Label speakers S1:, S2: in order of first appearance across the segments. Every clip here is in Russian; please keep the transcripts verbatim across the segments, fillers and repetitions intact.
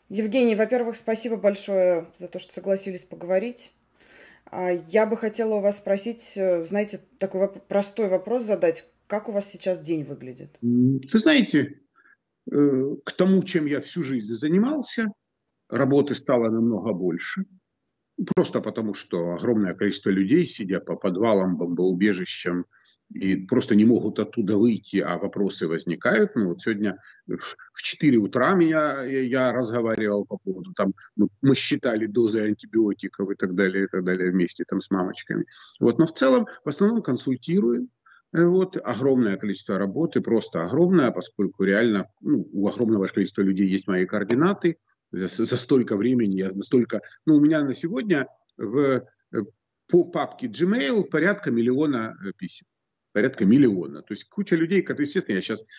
S1: Евгений, во-первых, спасибо большое за то, что согласились поговорить. А Я бы хотела у вас спросить, э, знаете, такой воп- простой вопрос задать. Как у вас сейчас день выглядит?
S2: М, Вы знаете, э, к тому, чем я всю жизнь занимался, работы стало намного больше. Просто потому, что огромное количество людей, сидя по подвалам, бомбоубежищам, и просто не могут оттуда выйти, а вопросы возникают. Ну, вот сегодня в четыре утра меня, я разговаривал по поводу, там, мы, мы считали дозы антибиотиков и так далее, и так далее, вместе там с мамочками. Вот, но в целом, в основном консультируем. Э, Вот, огромное количество работы, просто огромное, поскольку реально ну, у огромного количества людей есть мои координаты. За, за столько времени, я настолько... Ну, у меня на сегодня в, э, по папке Gmail порядка миллиона э, писем. Порядка миллиона. То есть куча людей, которые, естественно, я сейчас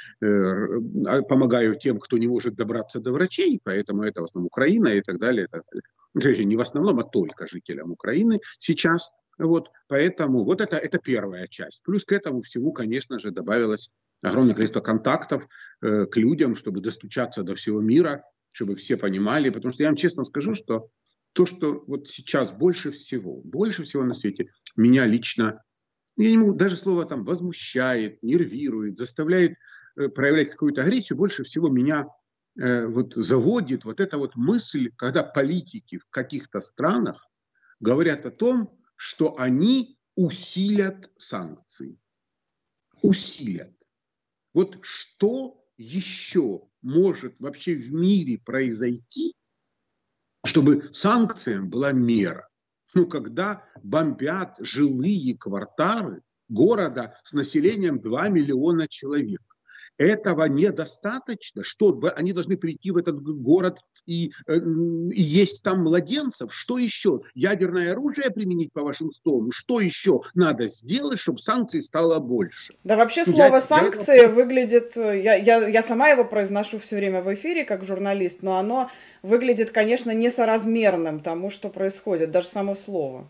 S2: э, помогаю тем, кто не может добраться до врачей, поэтому это в основном Украина и так далее. И так далее. Не в основном, а только жителям Украины сейчас. Вот, поэтому вот это, это первая часть. Плюс к этому всему, конечно же, добавилось огромное количество контактов э, к людям, чтобы достучаться до всего мира, чтобы все понимали. Потому что я вам честно скажу, что то, что вот сейчас больше всего, больше всего на свете меня лично, я не могу, даже слово там возмущает, нервирует, заставляет э, проявлять какую-то агрессию, больше всего меня э, вот заводит вот эта вот мысль, когда политики в каких-то странах говорят о том, что они усилят санкции. Усилят. Вот что еще может вообще в мире произойти, чтобы санкциям была мера? Ну, когда бомбят жилые кварталы города с населением два миллиона человек. Этого недостаточно, что они должны прийти в этот город и, э, и есть там младенцев. Что еще? Ядерное оружие применить по Вашингтону? Что еще надо сделать, чтобы санкций стало больше?
S1: Да вообще
S2: Ну, я
S1: слово
S2: делаю
S1: санкции
S2: вопрос.
S1: выглядит, э, я, я, я сама его произношу все время в эфире как журналист, но оно выглядит, конечно, несоразмерным тому, что происходит, даже само слово.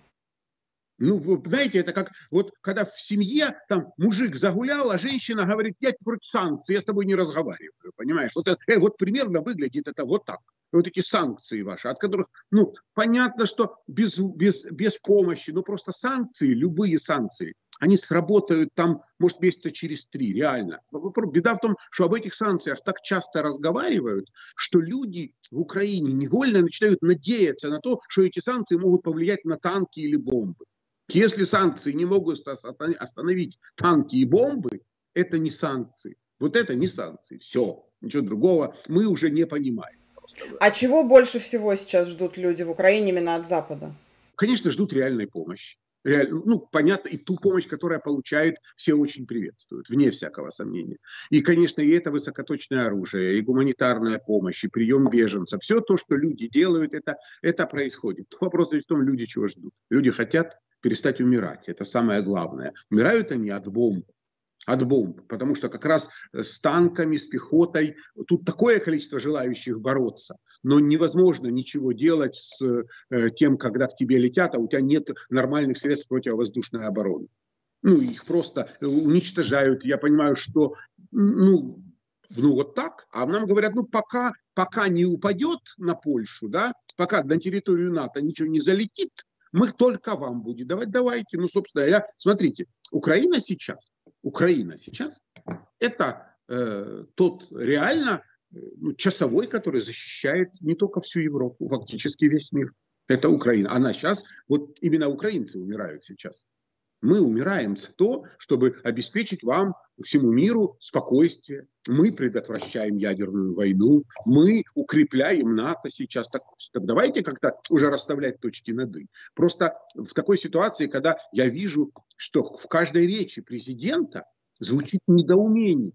S2: Ну, вы знаете, это как вот когда в семье там мужик загулял, а женщина говорит, я против санкций, я с тобой не разговариваю, понимаешь? Вот, это, э, вот примерно выглядит это вот так. Вот эти санкции ваши, от которых, ну, понятно, что без, без, без помощи, но просто санкции, любые санкции, они сработают там, может, месяца через три, реально. Беда в том, что об этих санкциях так часто разговаривают, что люди в Украине невольно начинают надеяться на то, что эти санкции могут повлиять на танки или бомбы. Если санкции не могут остановить танки и бомбы, это не санкции. Вот это не санкции. Все. Ничего другого мы уже не понимаем.
S1: А чего больше всего сейчас ждут люди в Украине именно от Запада?
S2: Конечно, ждут реальной помощи. Реаль... Ну, понятно, и ту помощь, которая получает, все очень приветствуют, вне всякого сомнения. И, конечно, и это высокоточное оружие, и гуманитарная помощь, и прием беженцев. Все то, что люди делают, это, это происходит. Вопрос в том, люди чего ждут. Люди хотят перестать умирать. Это самое главное. Умирают они от бомб, от бомб, потому что как раз с танками, с пехотой, тут такое количество желающих бороться, но невозможно ничего делать с э, тем, когда к тебе летят, а у тебя нет нормальных средств противовоздушной обороны. Ну, их просто уничтожают. Я понимаю, что, ну, ну вот так, а нам говорят, ну, пока, пока не упадет на Польшу, да, пока на территорию НАТО ничего не залетит, мы только вам будем давать, давайте. Ну, собственно говоря, смотрите, Украина сейчас, Украина сейчас, это э, тот реально э, ну, часовой, который защищает не только всю Европу, фактически весь мир. Это Украина. Она сейчас, вот именно украинцы умирают сейчас. Мы умираем за то, чтобы обеспечить вам, всему миру, спокойствие. Мы предотвращаем ядерную войну. Мы укрепляем НАТО сейчас. Так, так давайте как-то уже расставлять точки над «и». Просто в такой ситуации, когда я вижу, что в каждой речи президента звучит недоумение.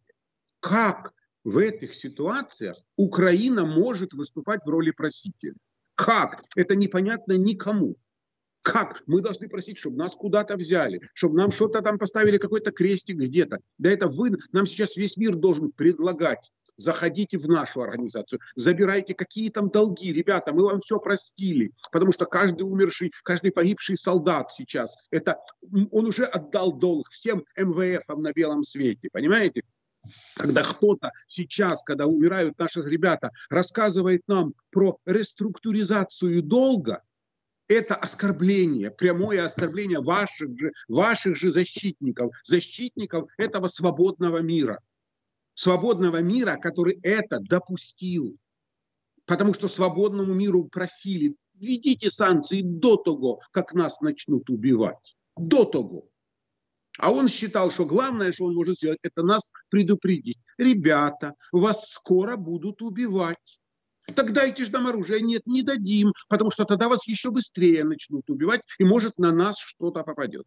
S2: Как в этих ситуациях Украина может выступать в роли просителя? Как? Это непонятно никому. Как? Мы должны просить, чтобы нас куда-то взяли, чтобы нам что-то там поставили, какой-то крестик где-то. Да это вы, нам сейчас весь мир должен предлагать. Заходите в нашу организацию, забирайте какие там долги, ребята, мы вам все простили, потому что каждый умерший, каждый погибший солдат сейчас, это он уже отдал долг всем эм вэ эфам на белом свете, понимаете? Когда кто-то сейчас, когда умирают наши ребята, рассказывает нам про реструктуризацию долга, это оскорбление, прямое оскорбление ваших же, ваших же защитников, защитников этого свободного мира. Свободного мира, который это допустил. Потому что свободному миру просили, введите санкции до того, как нас начнут убивать. До того. А он считал, что главное, что он может сделать, это нас предупредить. Ребята, вас скоро будут убивать. Так дайте же нам оружие. Нет, не дадим, потому что тогда вас еще быстрее начнут убивать, и может на нас что-то попадет.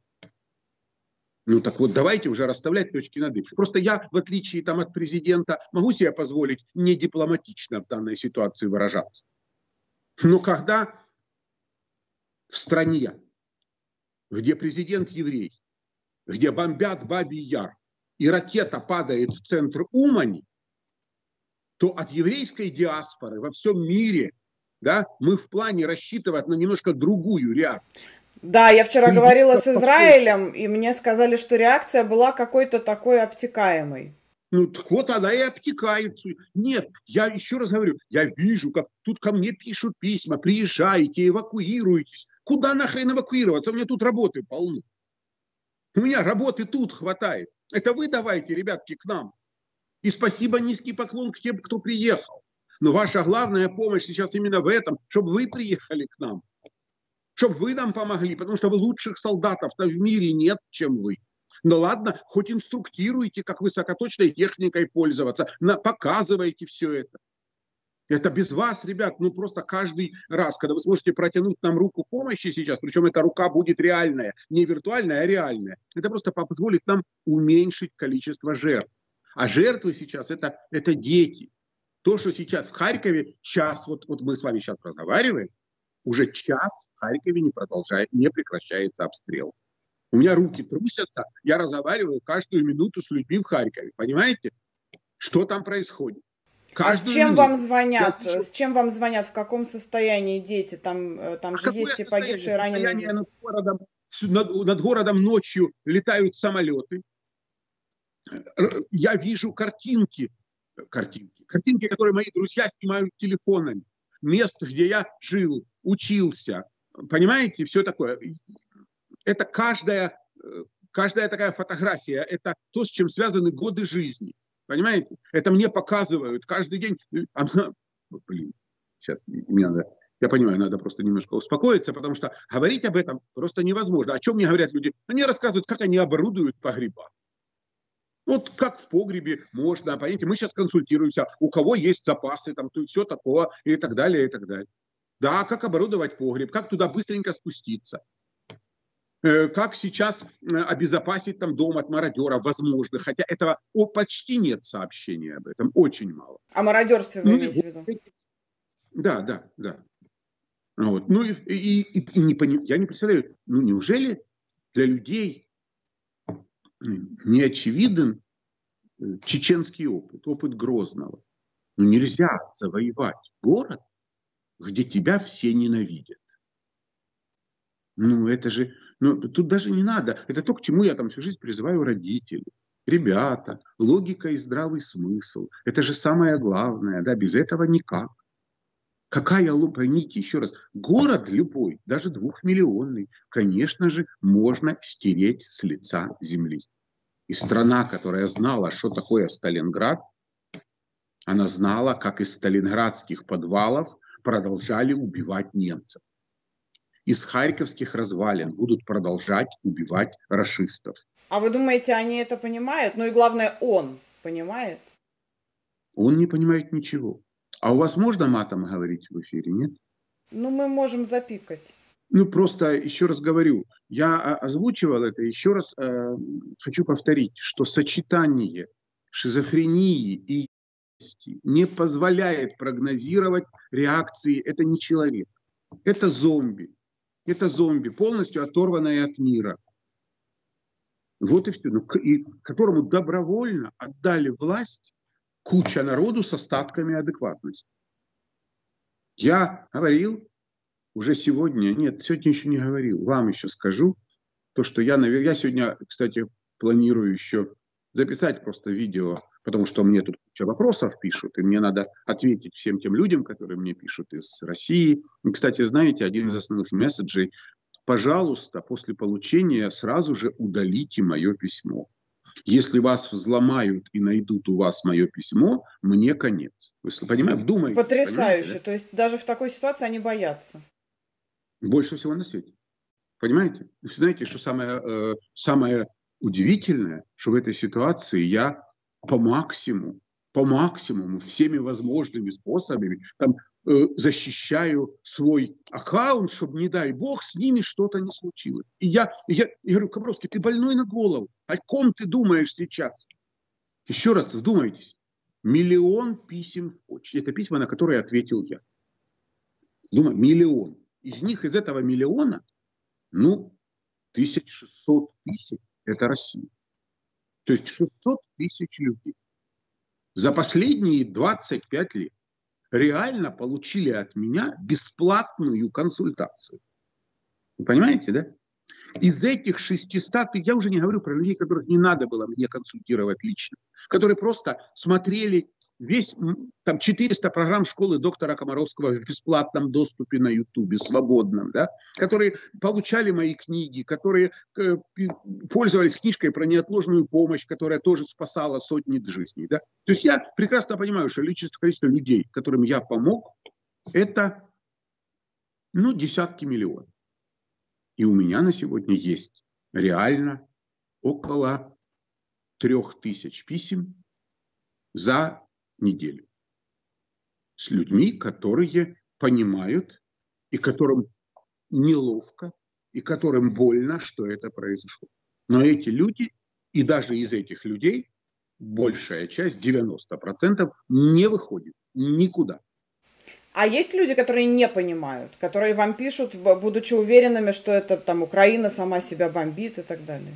S2: Ну так вот, давайте уже расставлять точки над «и». Просто я, в отличие там, от президента, могу себе позволить не дипломатично в данной ситуации выражаться. Но когда в стране, где президент еврей, где бомбят Бабий Яр, и ракета падает в центр Умани, то от еврейской диаспоры во всем мире, да, мы в плане рассчитывать на немножко другую реакцию.
S1: Да, я вчера говорила с Израилем, и мне сказали, что реакция была какой-то такой обтекаемой.
S2: Ну, так вот она и обтекается. Нет, я еще раз говорю, я вижу, как тут ко мне пишут письма, приезжайте, эвакуируйтесь. Куда нахрен эвакуироваться? У меня тут работы полно. У меня работы тут хватает. Это вы давайте, ребятки, к нам. И спасибо, низкий поклон к тем, кто приехал. Но ваша главная помощь сейчас именно в этом, чтобы вы приехали к нам. Чтобы вы нам помогли, потому что лучших солдатов-то в мире нет, чем вы. Ну ладно, хоть инструктируйте, как высокоточной техникой пользоваться, показывайте все это. Это без вас, ребят, ну просто каждый раз, когда вы сможете протянуть нам руку помощи сейчас, причем эта рука будет реальная, не виртуальная, а реальная, это просто позволит нам уменьшить количество жертв. А жертвы сейчас это, это дети. То, что сейчас в Харькове час, вот, вот мы с вами сейчас разговариваем, уже час в Харькове не продолжает, не прекращается обстрел. У меня руки трусятся, я разговариваю каждую минуту с людьми в Харькове. Понимаете, что там происходит?
S1: Каждую а с чем минуту. вам звонят? Я... С чем вам звонят? В каком состоянии дети? Там, там а же есть и погибшие, и раненые дети.
S2: Над городом, над, над городом ночью летают самолеты. Я вижу картинки, картинки, картинки, которые мои друзья снимают телефонами. Мест, где я жил, учился. Понимаете, все такое. Это каждая, каждая такая фотография, это то, с чем связаны годы жизни. Понимаете? Это мне показывают каждый день. Блин, сейчас мне надо, я понимаю, надо просто немножко успокоиться, потому что говорить об этом просто невозможно. О чем мне говорят люди? Они рассказывают, как они оборудуют погреба. Вот как в погребе можно, понимаете, мы сейчас консультируемся, у кого есть запасы, там, то все такое, и так далее, и так далее. Да, как оборудовать погреб, как туда быстренько спуститься. Как сейчас обезопасить там дом от мародеров, возможно, хотя этого о, почти нет сообщений об этом, очень мало.
S1: О мародерстве вы ну, имеете в виду?
S2: Да, да, да. Вот. Ну и, и, и, и не поним, я не представляю, ну неужели для людей не очевиден чеченский опыт, опыт Грозного? Ну нельзя завоевать город, где тебя все ненавидят. Ну, это же, ну, тут даже не надо. Это то, к чему я там всю жизнь призываю родителей. Ребята, логика и здравый смысл. Это же самое главное, да, без этого никак. Какая лупа, поймите еще раз, город любой, даже двухмиллионный, конечно же, можно стереть с лица земли. И страна, которая знала, что такое Сталинград, она знала, как из сталинградских подвалов продолжали убивать немцев. Из харьковских развалин будут продолжать убивать рашистов.
S1: А вы думаете, они это понимают? Ну и главное, он понимает?
S2: Он не понимает ничего. А у вас можно матом говорить в эфире, нет?
S1: Ну, мы можем запикать.
S2: Ну, просто еще раз говорю, я озвучивал это, еще раз э, хочу повторить, что сочетание шизофрении и не позволяет прогнозировать реакции. Это не человек, это зомби. Это зомби, полностью оторванное от мира. Вот и все. Ну, и которому добровольно отдали власть куча народу с остатками адекватности. Я говорил уже сегодня, нет, сегодня еще не говорил, вам еще скажу, то, что я, наверное, я сегодня, кстати, планирую еще записать просто видео потому что мне тут куча вопросов пишут, и мне надо ответить всем тем людям, которые мне пишут из России. И, кстати, знаете, один из основных месседжей: пожалуйста, после получения сразу же удалите мое письмо. Если вас взломают и найдут у вас мое письмо, мне конец. Вы понимаете? Думаете.
S1: Потрясающе.
S2: Понимаете, да?
S1: То есть даже в такой ситуации они боятся.
S2: Больше всего на свете. Понимаете? Вы знаете, что самое, э, самое удивительное, что в этой ситуации я по максимуму, по максимуму, всеми возможными способами там, э, защищаю свой аккаунт, чтобы, не дай бог, с ними что-то не случилось. И я, и я, я говорю: Комаровский, ты больной на голову. О ком ты думаешь сейчас? Еще раз вдумайтесь. Миллион писем в почте. Это письма, на которые ответил я. Думаю, миллион. Из них, из этого миллиона, ну, тысяча шестьсот тысяч – это Россия. То есть шестьсот тысяч людей за последние двадцать пять лет реально получили от меня бесплатную консультацию. Вы понимаете, да? Из этих шестисот, я уже не говорю про людей, которых не надо было мне консультировать лично, которые просто смотрели весь, там, четыреста программ школы доктора Комаровского в бесплатном доступе на Ютубе, свободном, да, которые получали мои книги, которые э, пользовались книжкой про неотложную помощь, которая тоже спасала сотни жизней. Да. То есть я прекрасно понимаю, что количество, количество людей, которым я помог, это, ну, десятки миллионов. И у меня на сегодня есть реально около трех тысяч писем за неделю с людьми, которые понимают и которым неловко, и которым больно, что это произошло. Но эти люди, и даже из этих людей, большая часть, девяносто процентов, не выходит никуда.
S1: А есть люди, которые не понимают, которые вам пишут, будучи уверенными, что это там Украина сама себя бомбит и так далее?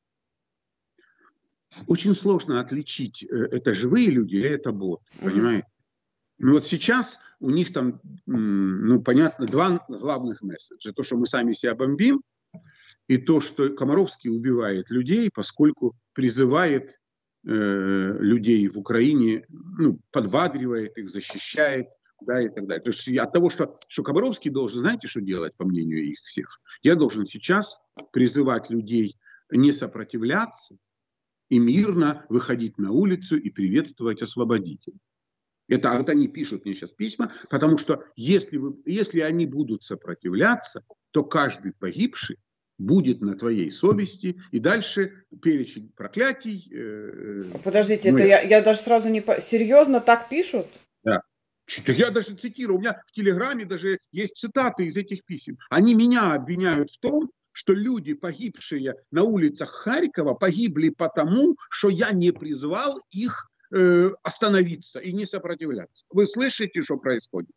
S2: Очень сложно отличить, это живые люди или это бот,
S1: Угу.
S2: понимаете? Ну вот сейчас у них там, ну понятно, два главных месседжа. То, что мы сами себя бомбим, и то, что Комаровский убивает людей, поскольку призывает э, людей в Украине, ну, подбадривает их, защищает, да, и так далее. То есть от того, что, что Комаровский должен, знаете, что делать, по мнению их всех? Я должен сейчас призывать людей не сопротивляться и мирно выходить на улицу и приветствовать освободителей. Это вот они пишут мне сейчас письма, потому что если, вы, если они будут сопротивляться, то каждый погибший будет на твоей совести, и дальше перечень проклятий. Э,
S1: Подождите,
S2: ну,
S1: это я, я даже сразу не... По... Серьезно так пишут?
S2: Да. Я даже цитирую, у меня в Телеграме даже есть цитаты из этих писем. Они меня обвиняют в том, что люди, погибшие на улицах Харькова, погибли потому, что я не призвал их э, остановиться и не сопротивляться. Вы слышите, что происходит?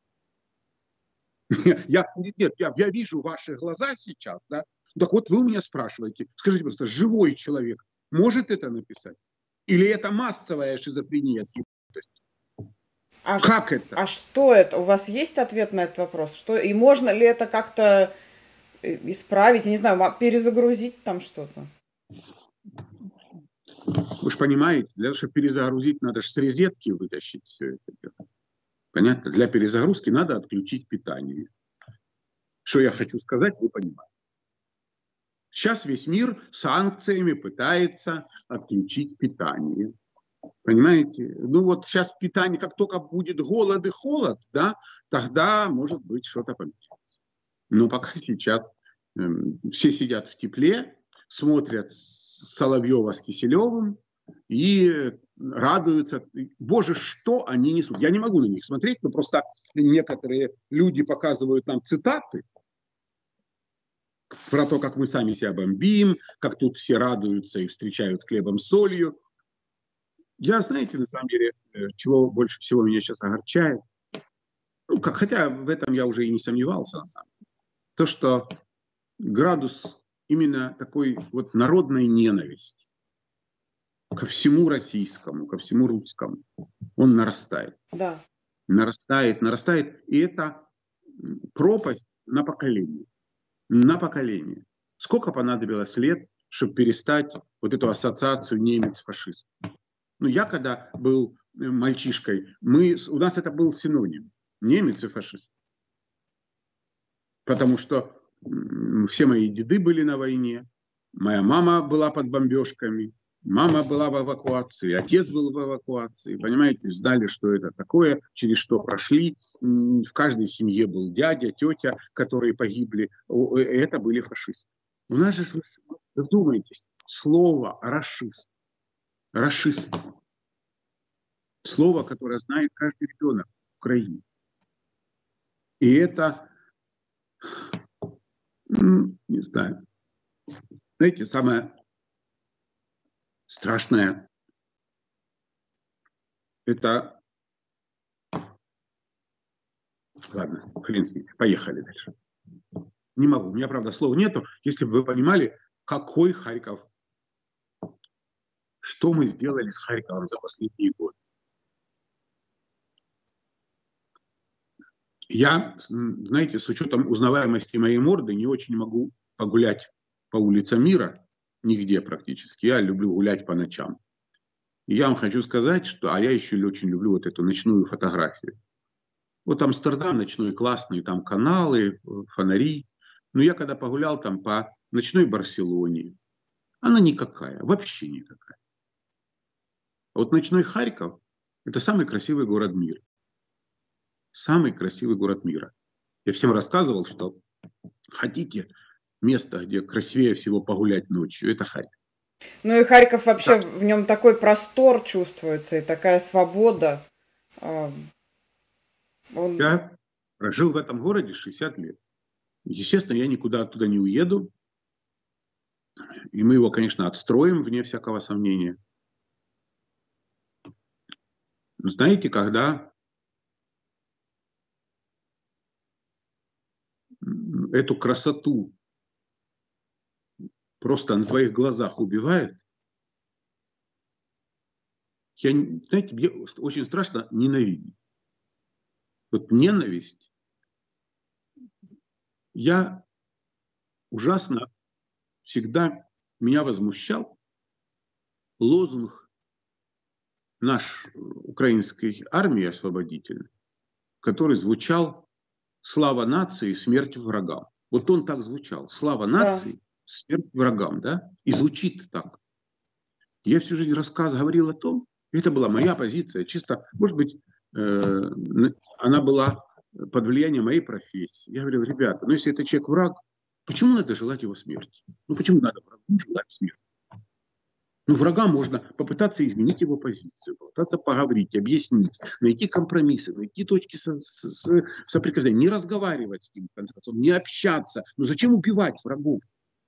S2: Я, нет, я, я вижу ваши глаза сейчас, да? Так вот вы у меня спрашиваете, скажите просто, живой человек может это написать? Или это массовая шизофрения?
S1: А
S2: как
S1: ш...
S2: это?
S1: А что это? У вас есть ответ на этот вопрос? Что... И можно ли это как-то исправить, я не знаю, перезагрузить там что-то?
S2: Вы же понимаете, для того, чтобы перезагрузить, надо же с розетки вытащить все это. Понятно? Для перезагрузки надо отключить питание. Что я хочу сказать, вы понимаете. Сейчас весь мир санкциями пытается отключить питание. Понимаете? Ну вот сейчас питание, как только будет голод и холод, да, тогда может быть что-то поменяется. Но пока сейчас э, все сидят в тепле, смотрят Соловьева с Киселевым и радуются. Боже, что они несут. Я не могу на них смотреть, но просто некоторые люди показывают нам цитаты про то, как мы сами себя бомбим, как тут все радуются и встречают хлебом с солью. Я, знаете, на самом деле, чего больше всего меня сейчас огорчает, ну, как, хотя в этом я уже и не сомневался, на самом деле, то, что градус именно такой вот народной ненависти ко всему российскому, ко всему русскому, он нарастает.
S1: Да.
S2: Нарастает, нарастает, и это пропасть на поколение. На поколение. Сколько понадобилось лет, чтобы перестать вот эту ассоциацию немец-фашист? Ну, я когда был мальчишкой, мы, у нас это был синоним. Немец и фашист. Потому что все мои деды были на войне, моя мама была под бомбежками, мама была в эвакуации, отец был в эвакуации. Понимаете, знали, что это такое, через что прошли. В каждой семье был дядя, тетя, которые погибли. Это были фашисты. У нас же, вы вдумайтесь, слово «рашист». Рашист. Слово, которое знает каждый ребенок в Украине. И это, не знаю, знаете, самое страшное, это, ладно, хрен с ним, поехали дальше. Не могу, у меня, правда, слов нету. Если бы вы понимали, какой Харьков, что мы сделали с Харьковом за последние годы. Я, знаете, с учетом узнаваемости моей морды, не очень могу погулять по улицам мира, нигде практически. Я люблю гулять по ночам. И я вам хочу сказать, что, а я еще очень люблю вот эту ночную фотографию. Вот Амстердам ночной классный, там каналы, фонари. Но я когда погулял там по ночной Барселоне, она никакая, вообще никакая. А вот ночной Харьков – это самый красивый город мира. Самый красивый город мира. Я всем рассказывал, что хотите место, где красивее всего погулять ночью, это Харьков.
S1: Ну и Харьков вообще, да. В нем такой простор чувствуется и такая свобода. Он...
S2: Я прожил в этом городе шестьдесят лет. Естественно, я никуда оттуда не уеду. И мы его, конечно, отстроим, вне всякого сомнения. Но знаете, когда эту красоту просто на твоих глазах убивает, я, знаете, мне очень страшно ненавидеть. Вот ненависть. Я ужасно всегда меня возмущал лозунг наш украинской армии освободительной, который звучал «Слава нации, смерть врагам». Вот он так звучал. «Слава нации, да. Смерть врагам». Да? И звучит так. Я всю жизнь рассказ говорил о том, это была моя позиция, чисто, может быть, э, она была под влиянием моей профессии. Я говорил, ребята, ну если это человек враг, почему надо желать его смерти? Ну почему надо врагу желать смерти? Ну, врага можно попытаться изменить его позицию, попытаться поговорить, объяснить, найти компромиссы, найти точки со, со, со, соприкосновения, не разговаривать с ним, в конце концов, не общаться. Но зачем убивать врагов?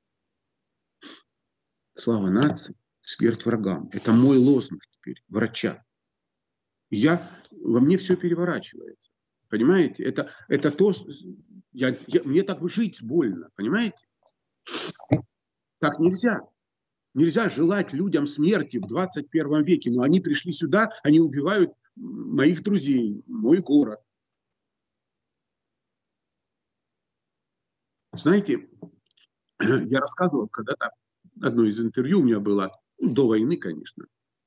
S2: Слава нации, смерть врагам. Это мой лозунг теперь, врача. И я, во мне все переворачивается. Понимаете? Это, это то, я, я, мне так жить больно, понимаете? Так нельзя. Нельзя желать людям смерти в двадцать первом веке, но они пришли сюда, они убивают моих друзей, мой город. Знаете, я рассказывал когда-то, одно из интервью у меня было, до войны, конечно,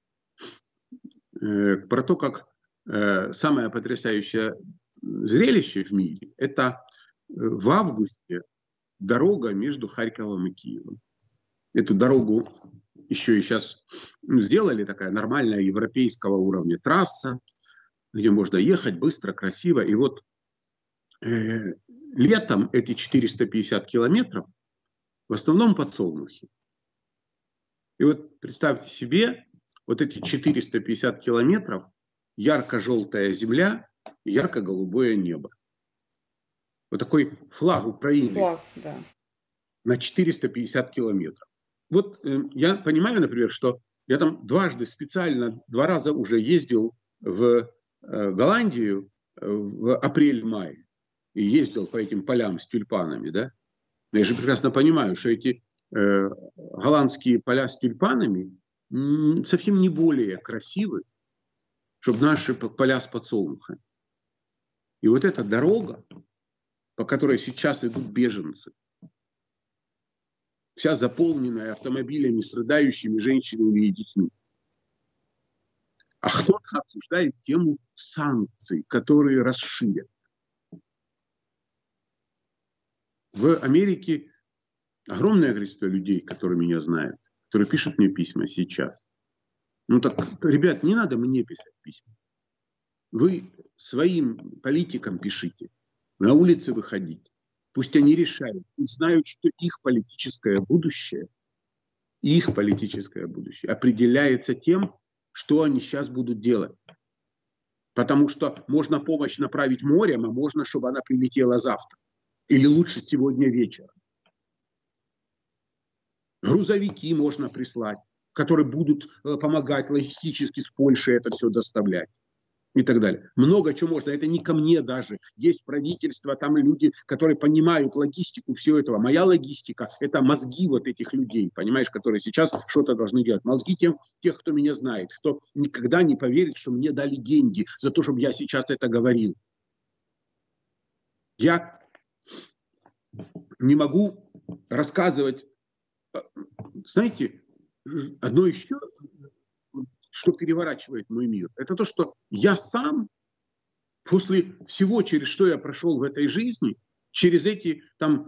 S2: про то, как самое потрясающее зрелище в мире – это в августе дорога между Харьковом и Киевом. Эту дорогу еще и сейчас сделали, такая нормальная европейского уровня трасса, где можно ехать быстро, красиво. И вот э, летом эти четыреста пятьдесят километров в основном подсолнухи. И вот представьте себе, вот эти четыреста пятьдесят километров, ярко-желтая земля, ярко-голубое небо. Вот такой флаг Украины.
S1: Флаг, да.
S2: На четыреста пятьдесят километров. Вот э, я понимаю, например, что я там дважды специально, два раза уже ездил в э, Голландию э, в апрель-мае и ездил по этим полям с тюльпанами, да. Но я же прекрасно понимаю, что эти э, голландские поля с тюльпанами м, совсем не более красивы, чтобы наши поля с подсолнухами. И вот эта дорога, по которой сейчас идут беженцы, вся заполненная автомобилями с рыдающими женщинами и детьми. А кто-то обсуждает тему санкций, которые расширят. В Америке огромное количество людей, которые меня знают, которые пишут мне письма сейчас. Ну так, ребят, не надо мне писать письма. Вы своим политикам пишите, на улице выходите. Пусть они решают, пусть знают, что их политическое будущее, их политическое будущее определяется тем, что они сейчас будут делать. Потому что можно помощь направить морем, а можно, чтобы она прилетела завтра. Или лучше сегодня вечером. Грузовики можно прислать, которые будут помогать логистически с Польши это все доставлять. И так далее. Много чего можно. Это не ко мне даже. Есть правительство, там люди, которые понимают логистику всего этого. Моя логистика – это мозги вот этих людей, понимаешь, которые сейчас что-то должны делать. Мозги тем, тех, кто меня знает, кто никогда не поверит, что мне дали деньги за то, чтобы я сейчас это говорил. Я не могу рассказывать. Знаете, одно еще, что переворачивает мой мир, это то, что я сам, после всего, через что я прошел в этой жизни, через эти там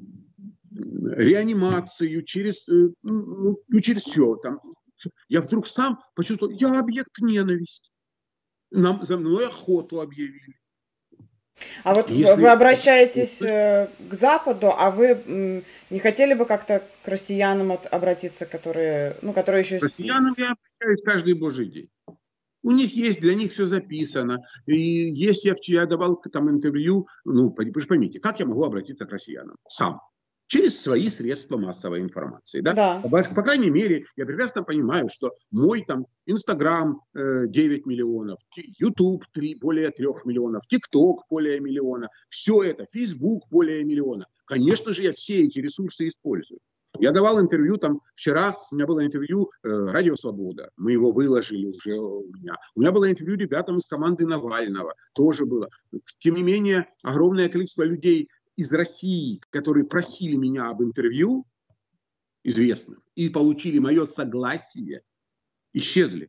S2: реанимацию, через, ну, через все, там, я вдруг сам почувствовал, я объект ненависти. Нам, за мной охоту объявили.
S1: А вот Если... вы обращаетесь к Западу, а вы не хотели бы как-то к россиянам обратиться, которые, ну, которые еще...
S2: К россиянам я обращаюсь каждый божий день. У них есть, для них все записано. И есть, я, я давал там интервью, ну, вы же поймите, как я могу обратиться к россиянам? Сам. Через свои средства массовой информации. Да?
S1: Да.
S2: По, по крайней мере, я прекрасно понимаю, что мой там Инстаграм э, девять миллионов, Ютуб более трех миллионов, ТикТок более миллиона, все это, Фейсбук более миллиона. Конечно же, я все эти ресурсы использую. Я давал интервью, там вчера у меня было интервью э, «Радио Свобода», мы его выложили уже у меня. У меня было интервью ребятам из команды Навального, тоже было. Тем не менее, огромное количество людей из России, которые просили меня об интервью, известных, и получили мое согласие, исчезли.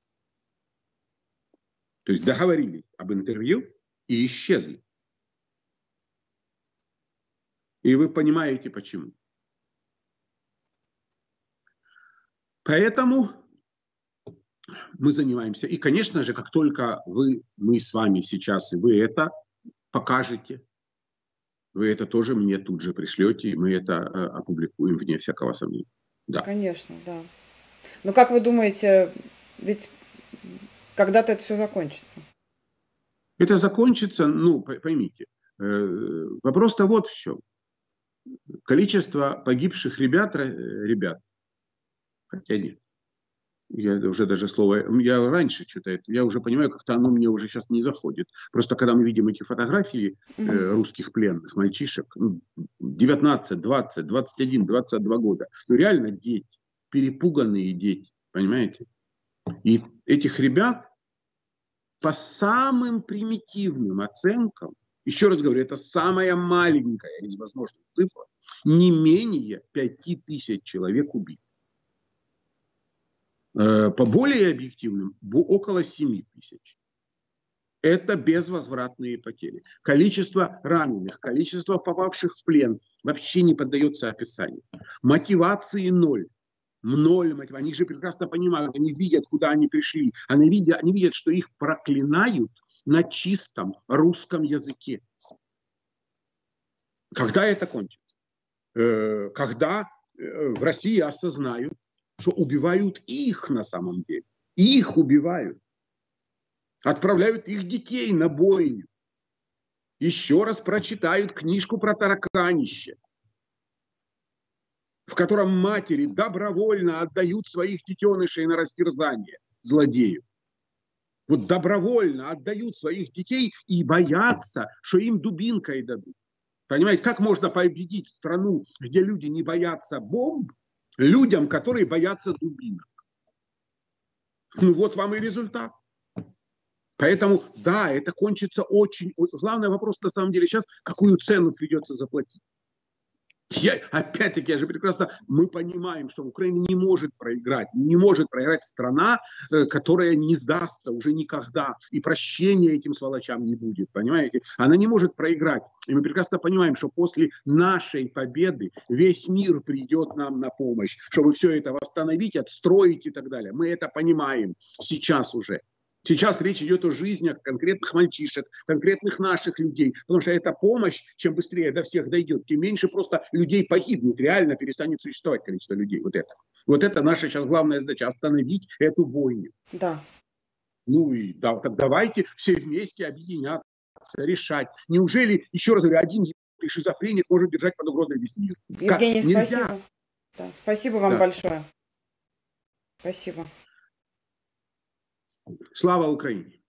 S2: То есть договорились об интервью и исчезли. И вы понимаете, почему. Поэтому мы занимаемся. И, конечно же, как только вы, мы с вами сейчас, и вы это покажете, вы это тоже мне тут же пришлете, и мы это э, опубликуем вне всякого сомнения. Да.
S1: Конечно, да. Но как вы думаете, ведь когда-то это все закончится?
S2: Это закончится, ну, поймите, э, вопрос-то вот в чем. Количество погибших ребят, ребят, хотя нет, я уже даже слово, я раньше что-то, я уже понимаю, как-то оно мне уже сейчас не заходит. Просто когда мы видим эти фотографии э, русских пленных мальчишек, девятнадцать, двадцать, двадцать один, двадцать два года, ну реально дети, перепуганные дети, понимаете? И этих ребят по самым примитивным оценкам, еще раз говорю, это самая маленькая из возможных цифр, не менее пяти тысяч человек убито. По более объективным, около семи тысяч. Это безвозвратные потери. Количество раненых, количество попавших в плен вообще не поддается описанию. Мотивации ноль. Ноль мотивации. Они же прекрасно понимают, они видят, куда они пришли. Они видят, они видят, что их проклинают на чистом русском языке. Когда это кончится? Когда в России осознают, что убивают их на самом деле. Их убивают. Отправляют их детей на бойню. Еще раз прочитают книжку про тараканище, в котором матери добровольно отдают своих детенышей на растерзание злодею. Вот добровольно отдают своих детей и боятся, что им дубинкой дадут. Понимаете, как можно победить страну, где люди не боятся бомб, людям, которые боятся дубинок? Ну вот вам и результат. Поэтому, да, это кончится очень... Главный вопрос на самом деле сейчас, какую цену придется заплатить. Я, опять-таки, я же прекрасно, мы понимаем, что Украина не может проиграть, не может проиграть страна, э, которая не сдастся уже никогда, и прощения этим сволочам не будет, понимаете? Она не может проиграть. И мы прекрасно понимаем, что после нашей победы весь мир придет нам на помощь, чтобы все это восстановить, отстроить и так далее. Мы это понимаем сейчас уже. Сейчас речь идет о жизнях конкретных мальчишек, конкретных наших людей, потому что эта помощь, чем быстрее до всех дойдет, тем меньше просто людей погибнет, реально перестанет существовать количество людей. Вот это. Вот это наша сейчас главная задача, остановить эту бойню.
S1: Да.
S2: Ну и да, давайте все вместе объединяться, решать. Неужели, еще раз говорю, один шизофреник может держать под угрозой весь мир?
S1: Евгений, как? Спасибо. Да, спасибо вам да. большое. Спасибо.
S2: Слава Украине!